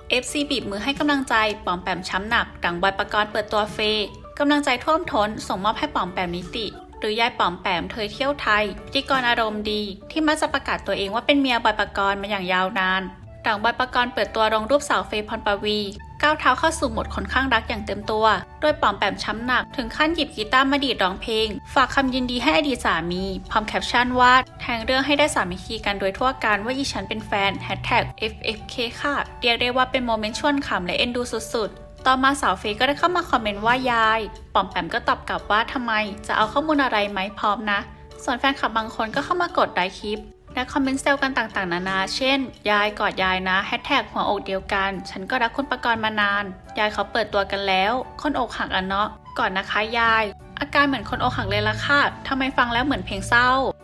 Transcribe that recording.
FC บีบมือให้กำลังใจปอมแปมช้ำหนักดังบอยปกรณ์เปิดตัวเฟย์กำลังใจท่วมท้นส่งมอบให้ปอมแปมนิติหรือยายปอมแปมเธอเที่ยวไทยพิธีกรอารมณ์ดีที่มักจะประกาศตัวเองว่าเป็นเมียบอยปกรณ์มาอย่างยาวนานดังบอยปกรณ์เปิดตัวลงรูปสาวเฟย์พรปวีก้าวเท้าเข้าสู่โหมดคนข้างรักอย่างเต็มตัวโดยปอมแปมช้ำหนักถึงขั้นหยิบกีตาร์มาดีดร้องเพลงฝากคำยินดีให้อดีตสามีพร้อมแคปชั่นว่าแทงเรื่องให้ได้สามัคคีกันโดยทั่วกันว่าอีฉันเป็นแฟน #FFK ค่ะเรียกได้ว่าเป็นโมเมนต์ชวนขำและเอ็นดูสุดๆต่อมาสาวเฟย์ก็ได้เข้ามาคอมเมนต์ว่ายายปอมแปมก็ตอบกลับว่าทำไมจะเอาข้อมูลอะไรไหมพร้อมนะส่วนแฟนคลับบางคนก็เข้ามากดไลค์คลิปและคอมเมนต์เซลกันต่างๆนานาเช่นยายกอดยายนะ#หัวอกเดียวกันฉันก็รักคุณปกรณ์มานานยายเขาเปิดตัวกันแล้วคนอกหักอ่ะเนาะก่อนนะคะยายอาการเหมือนคนอกหักเลยล่ะค่ะทำไมฟังแล้วเหมือนเพลงเศร้า